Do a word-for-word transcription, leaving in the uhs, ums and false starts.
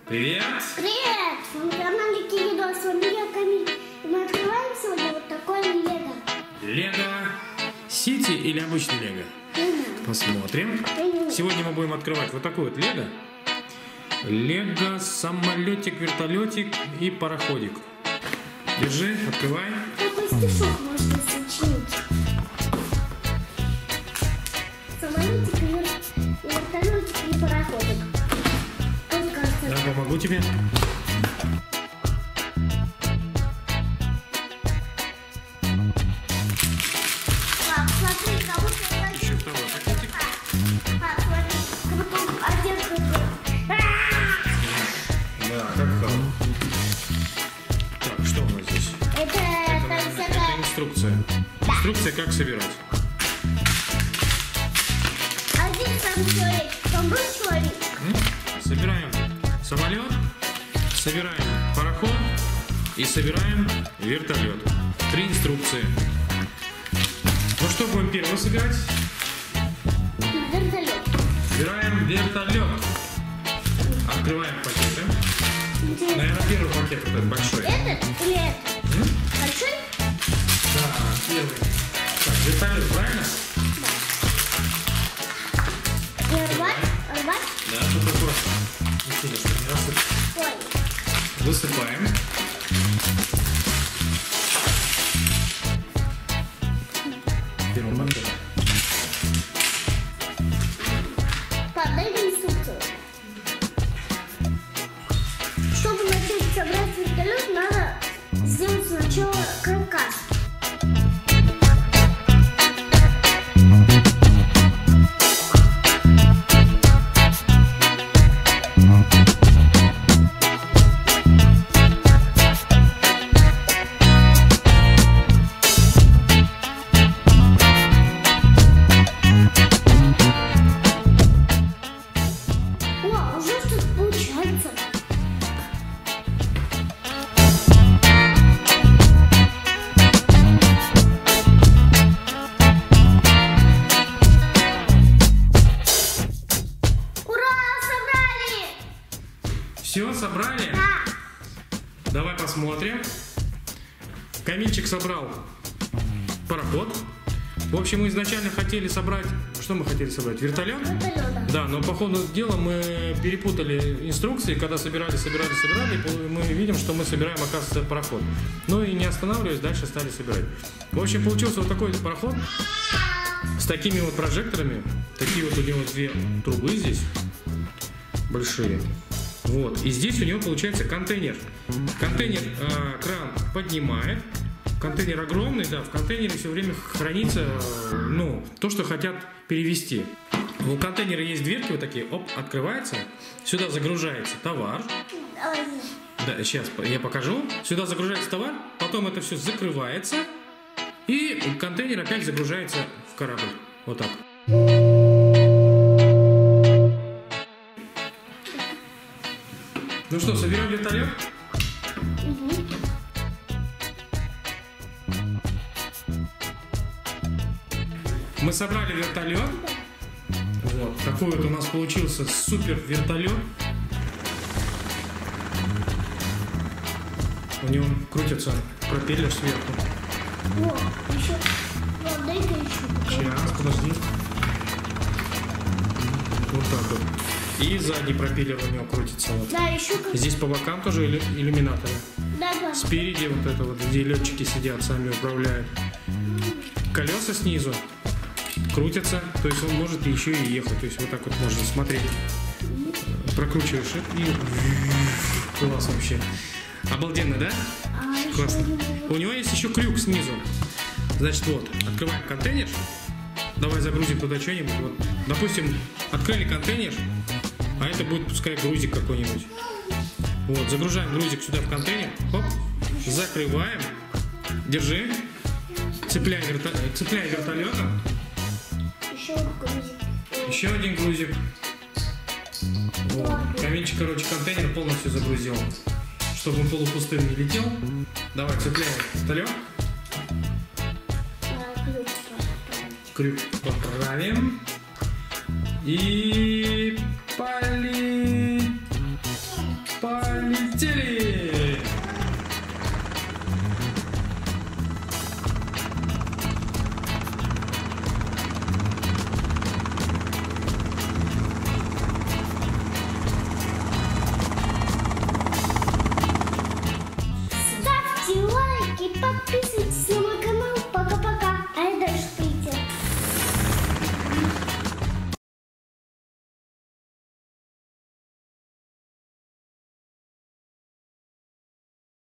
Привет! Привет! Мы канале Кирилла, с вами я, Камиль. И мы открываем сегодня вот такое лего. Лего Сити или обычный лего? Mm-hmm. Посмотрим. Mm-hmm. Сегодня мы будем открывать вот такой вот лего. Лего самолетик, вертолетик и пароходик. Держи, открывай. Такой стишок можно сочинить. Самолетик, вертолетик и пароходик. Да, помогу тебе. Пап, смотри, как будто я Еще второй пакетик. Пап, смотри, как будто он одет. Да, как хал. Так, что у нас здесь? Это, Это, так это сказать, инструкция. Инструкция, как собирать. один сам человек, там был человек. Собираем самолет, собираем пароход и собираем вертолет. Три инструкции. Ну что будем первого собирать? Вертолет. Собираем вертолет. Открываем пакеты. Интересно. Наверное, первый пакет вот этот большой. Этот или этот? М? Большой? Да, первый. Так, вертолет, правильно? Да. И рвать? Рвать? Да, тут аккуратно. Ну, сильно, чтобы не рассыпать. Ой. Высыпаем. Первый пакет. Пап, дай мне инструкцию. Чтобы начать собрать вертолет, надо сделать сначала каркас. О, уже что-то получается. Ура, собрали! Все, собрали? Да. Давай посмотрим. Камильчик собрал пароход. В общем, мы изначально хотели собрать... Что мы хотели собрать? Вертолет? Вертолета. Да, но по ходу дела мы перепутали инструкции. Когда собирали, собирали, собирали, мы видим, что мы собираем, оказывается, пароход. Ну и не останавливаясь, дальше стали собирать. В общем, получился вот такой пароход с такими вот прожекторами. Такие вот у него две трубы здесь большие. Вот. И здесь у него получается контейнер. Контейнер э, кран поднимает. Контейнер огромный, да, в контейнере все время хранится, э, ну, то, что хотят перевезти. У контейнера есть дверки вот такие, оп, открывается, сюда загружается товар. Давай. Да, сейчас я покажу. Сюда загружается товар, потом это все закрывается, и контейнер опять загружается в корабль. Вот так. Ну что, соберем вертолет? Угу. Мы собрали вертолет. Вот такой вот у нас получился супер вертолет. У него крутится пропеллер сверху. О, еще. Вот, дай-ка еще. Сейчас, подожди. Вот так вот. И задний пропеллер у него крутится. Вот. Да, еще как. Здесь по бокам тоже иллю- иллюминаторы. Да, да. Спереди вот это вот, где летчики сидят, сами управляют. Колеса снизу крутятся, то есть он может еще и ехать. То есть вот так вот можно смотреть. Прокручиваешь и класс вообще. Обалденно, да? А, еще Классно. один. У него есть еще крюк снизу. Значит, вот, открываем контейнер. Давай загрузим туда что-нибудь. Вот, допустим, открыли контейнер, а это будет, пускай, грузик какой-нибудь. Вот, загружаем грузик сюда в контейнер. Оп, закрываем. Держи. Цепляй, верто... Цепляй вертолетом. Еще грузик. Еще один грузик. Вот. Камильчик, короче, контейнер полностью загрузил. Чтобы он полупустым не летел. Давай, цепляем вертолет. А, ключ просто. Крюк поправим. И полетели. Полетели!